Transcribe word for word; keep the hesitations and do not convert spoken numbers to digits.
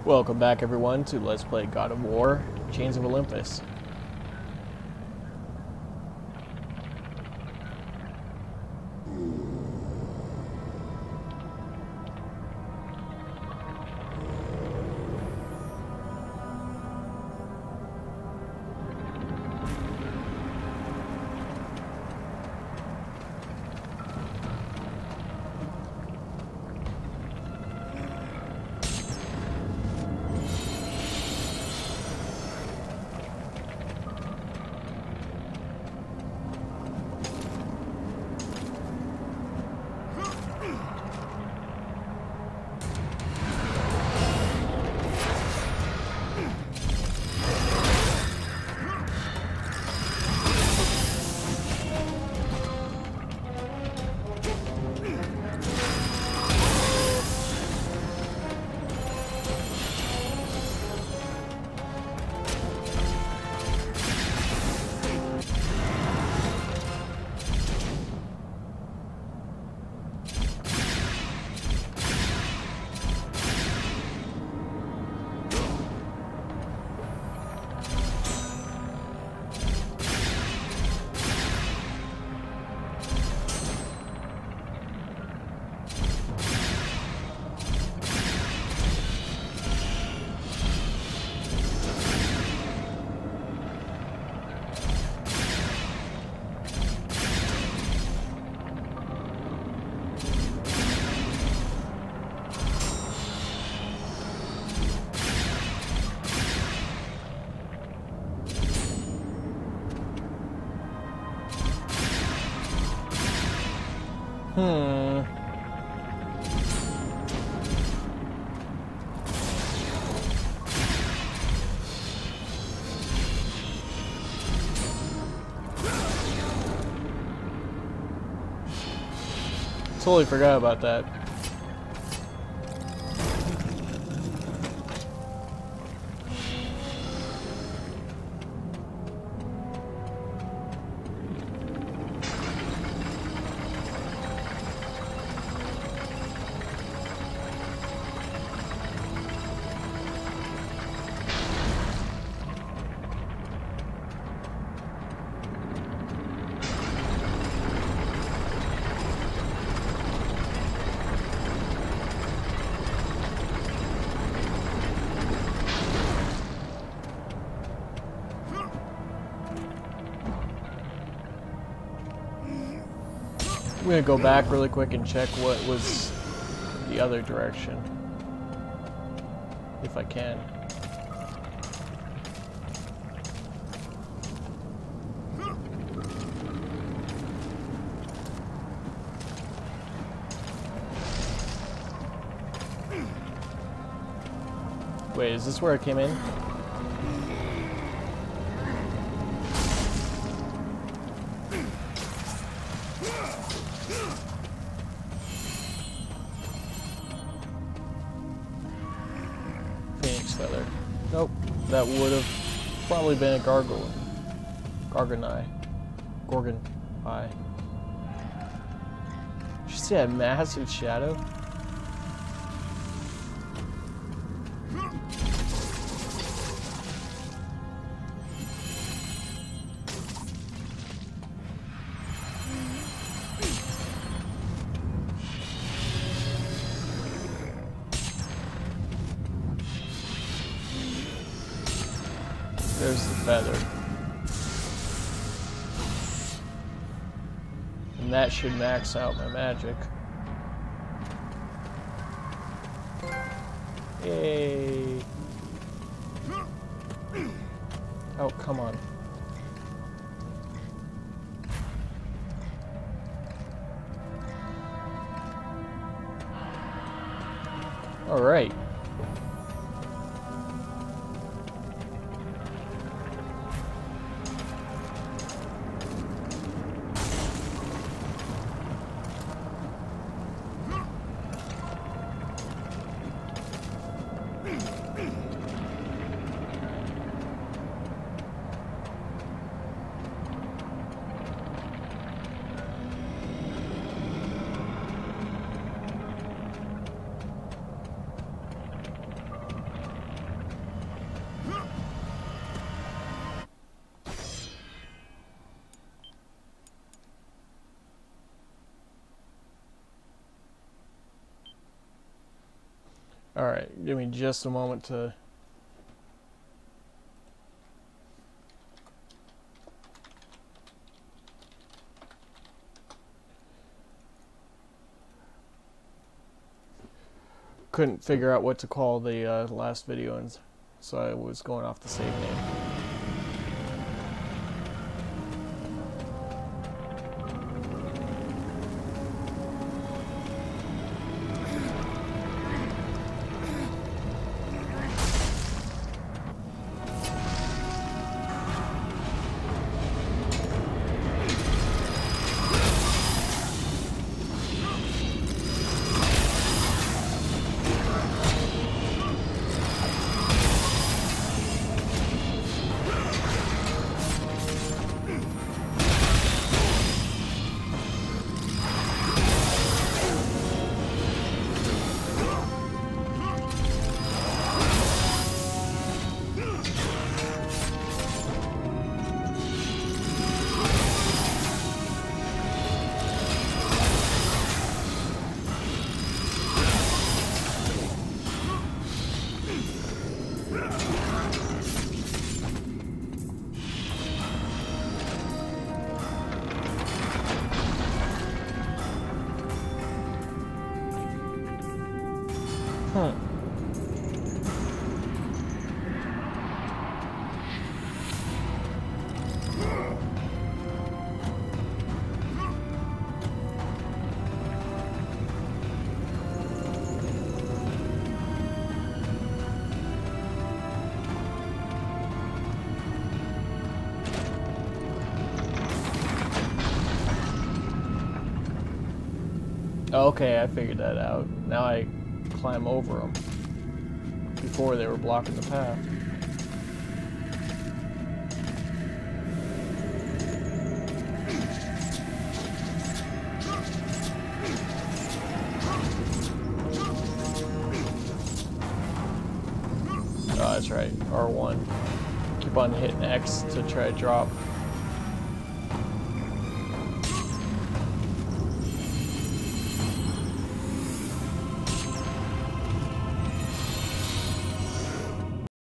Welcome back everyone to Let's Play God of War, Chains of Olympus. Hmm. Totally forgot about that. I'm gonna go back really quick and check what was the other direction, if I can. Wait, is this where I came in? Phoenix feather. Nope, that would have probably been a gargoyle. Gargon eye. Gorgon eye. Did you see that massive shadow? There's the feather. And that should max out my magic. Yay. Oh, come on. All right. Alright, give me just a moment to... Couldn't figure out what to call the uh, last video, and so I was going off the save name. Hmm. Okay, I figured that out. Now I climb over them. Before they were blocking the path. Oh, that's right. R one. Keep on hitting X to try to drop.